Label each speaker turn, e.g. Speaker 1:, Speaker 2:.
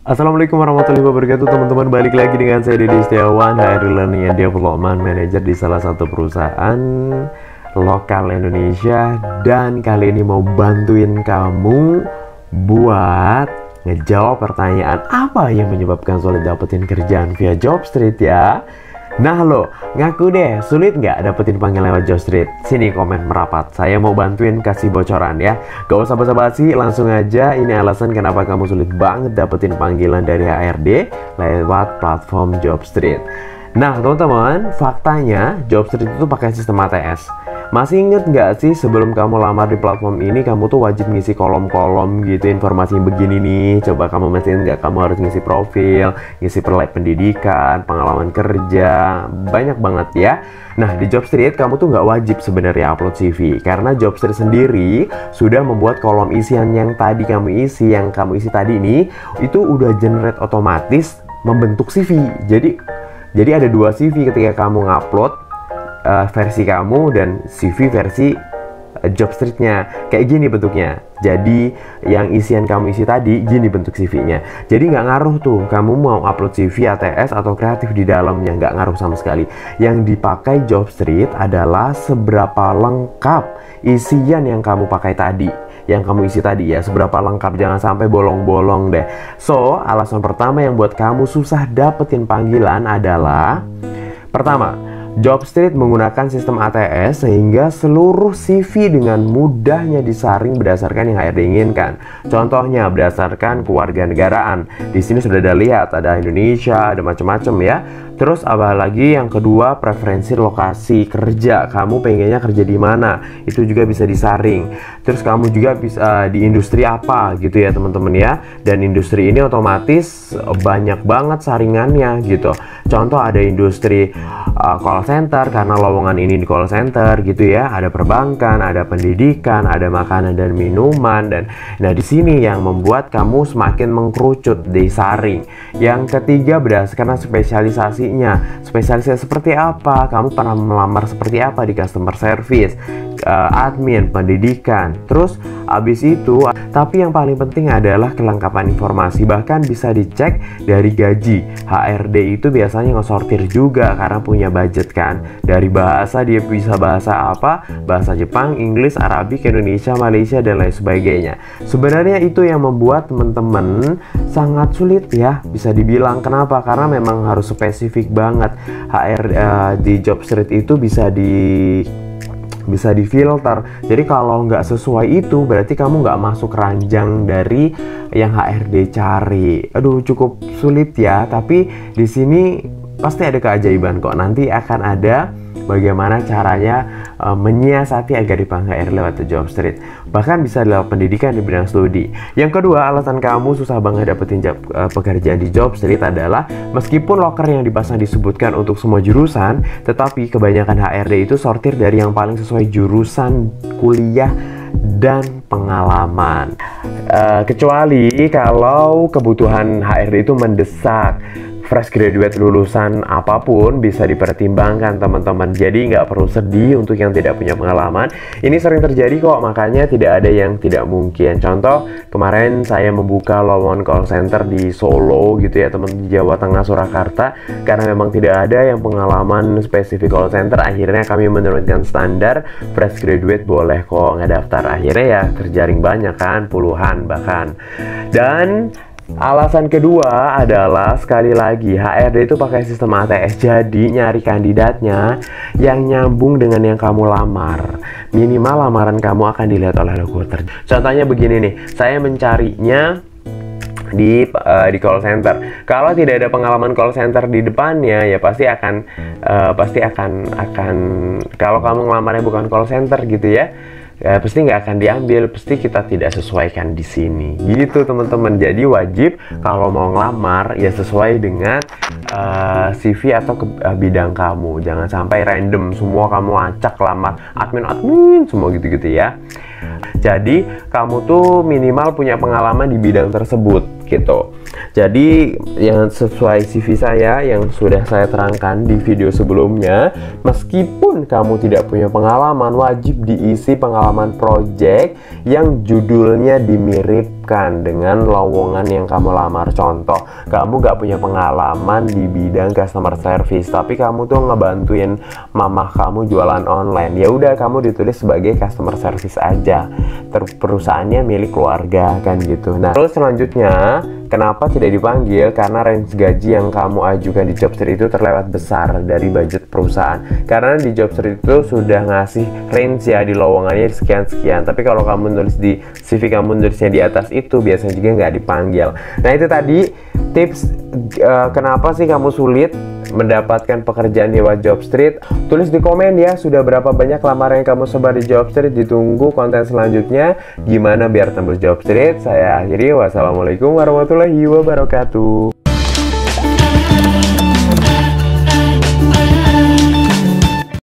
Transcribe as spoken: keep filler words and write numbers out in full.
Speaker 1: Assalamualaikum warahmatullahi wabarakatuh teman-teman. Balik lagi dengan saya Dedy Setiawan dari Learning and Development Manager di salah satu perusahaan lokal Indonesia. Dan kali ini mau bantuin kamu buat ngejawab pertanyaan apa yang menyebabkan sulit dapetin kerjaan via Jobstreet ya. Nah lo, ngaku deh, sulit nggak dapetin panggilan lewat Jobstreet? Sini komen merapat, saya mau bantuin kasih bocoran ya. Gak usah basa-basi, langsung aja. Ini alasan kenapa kamu sulit banget dapetin panggilan dari H R D lewat platform Jobstreet. Nah teman-teman, faktanya Jobstreet itu pakai sistem A T S. Masih inget nggak sih sebelum kamu lamar di platform ini kamu tuh wajib ngisi kolom-kolom gitu informasi yang begini nih. Coba kamu masih inget nggak, kamu harus ngisi profil, ngisi perlek pendidikan, pengalaman kerja, banyak banget ya. Nah di Jobstreet kamu tuh nggak wajib sebenarnya upload C V karena Jobstreet sendiri sudah membuat kolom isian yang tadi kamu isi, yang kamu isi tadi ini itu udah generate otomatis membentuk C V. Jadi jadi ada dua C V ketika kamu ngupload Uh, versi kamu dan C V versi uh, Jobstreet-nya. Kayak gini bentuknya. Jadi yang isian kamu isi tadi gini bentuk C V-nya. Jadi nggak ngaruh tuh kamu mau upload C V, A T S atau kreatif di dalamnya, nggak ngaruh sama sekali. Yang dipakai Jobstreet adalah seberapa lengkap isian yang kamu pakai tadi, yang kamu isi tadi ya, seberapa lengkap, jangan sampai bolong-bolong deh. So alasan pertama yang buat kamu susah dapetin panggilan adalah pertama, Jobstreet menggunakan sistem A T S sehingga seluruh C V dengan mudahnya disaring berdasarkan yang H R D inginkan. Contohnya berdasarkan kewarganegaraan. Di sini sudah ada lihat ada Indonesia, ada macam-macam ya. Terus apalagi yang kedua, preferensi lokasi kerja. Kamu pengennya kerja di mana? Itu juga bisa disaring. Terus kamu juga bisa uh, di industri apa gitu ya teman-teman ya. Dan industri ini otomatis banyak banget saringannya gitu. Contoh ada industri uh, call center karena lowongan ini di call center gitu ya. Ada perbankan, ada pendidikan, ada makanan dan minuman, dan nah di sini yang membuat kamu semakin mengkerucut, disaring. Yang ketiga berdasarkan spesialisasi. Spesialisasi seperti apa? Kamu pernah melamar seperti apa di customer service, uh, admin, pendidikan. Terus abis itu, tapi yang paling penting adalah kelengkapan informasi. Bahkan bisa dicek dari gaji. H R D itu biasanya ngesortir juga karena punya budget kan. Dari bahasa dia bisa bahasa apa? Bahasa Jepang, Inggris, Arabik, Indonesia, Malaysia dan lain sebagainya. Sebenarnya itu yang membuat teman-teman sangat sulit ya, bisa dibilang. Kenapa? Karena memang harus spesifik banget. H R uh, di Jobstreet itu bisa di bisa difilter. Jadi kalau nggak sesuai itu berarti kamu nggak masuk ranjang dari yang H R D cari. Aduh cukup sulit ya. Tapi di sini pasti ada keajaiban kok. Nanti akan ada bagaimana caranya uh, menyiasati agar dipanggil H R D lewat Jobstreet. Bahkan bisa lewat pendidikan di bidang studi. Yang kedua, alasan kamu susah banget dapetin job, uh, pekerjaan di Jobstreet adalah meskipun loker yang dipasang disebutkan untuk semua jurusan, tetapi kebanyakan H R D itu sortir dari yang paling sesuai jurusan kuliah dan pengalaman. Uh, kecuali kalau kebutuhan H R D itu mendesak. Fresh graduate lulusan apapun bisa dipertimbangkan teman-teman. Jadi nggak perlu sedih untuk yang tidak punya pengalaman. Ini sering terjadi kok, makanya tidak ada yang tidak mungkin. Contoh, kemarin saya membuka lowongan call center di Solo gitu ya teman, di Jawa Tengah, Surakarta. Karena memang tidak ada yang pengalaman spesifik call center, akhirnya kami menurunkan standar fresh graduate boleh kok ngedaftar. Akhirnya ya terjaring banyak kan, puluhan bahkan. Dan alasan kedua adalah sekali lagi H R D itu pakai sistem A T S. Jadi nyari kandidatnya yang nyambung dengan yang kamu lamar. Minimal lamaran kamu akan dilihat oleh recruiter. Contohnya begini nih, saya mencarinya di uh, di call center. Kalau tidak ada pengalaman call center di depannya ya pasti akan uh, pasti akan akan kalau kamu ngelamarnya bukan call center gitu ya, ya pasti nggak akan diambil, pasti kita tidak sesuaikan di sini gitu teman-teman. Jadi wajib kalau mau ngelamar ya sesuai dengan uh, C V atau ke, uh, bidang kamu. Jangan sampai random semua kamu acak lamar admin-admin semua gitu-gitu ya. Jadi kamu tuh minimal punya pengalaman di bidang tersebut gitu. Jadi yang sesuai C V saya yang sudah saya terangkan di video sebelumnya, meskipun kamu tidak punya pengalaman, wajib diisi pengalaman project yang judulnya dimirip bukan dengan lowongan yang kamu lamar. Contoh, kamu gak punya pengalaman di bidang customer service, tapi kamu tuh ngebantuin mamah kamu jualan online. Ya udah, kamu ditulis sebagai customer service aja. Terus perusahaannya milik keluarga kan gitu. Nah, terus selanjutnya, kenapa tidak dipanggil? Karena range gaji yang kamu ajukan di job street itu terlewat besar dari budget perusahaan. Karena di job street itu sudah ngasih range ya, di lowongannya sekian-sekian. Tapi kalau kamu nulis di C V, kamu nulisnya di atas itu, biasanya juga nggak dipanggil. Nah, itu tadi tips uh, kenapa sih kamu sulit mendapatkan pekerjaan di lewat job street. Tulis di komen ya, sudah berapa banyak lamaran yang kamu sebar di job street. Ditunggu konten selanjutnya gimana biar tembus job street. Saya akhiri, wassalamualaikum warahmatullahi wabarakatuh.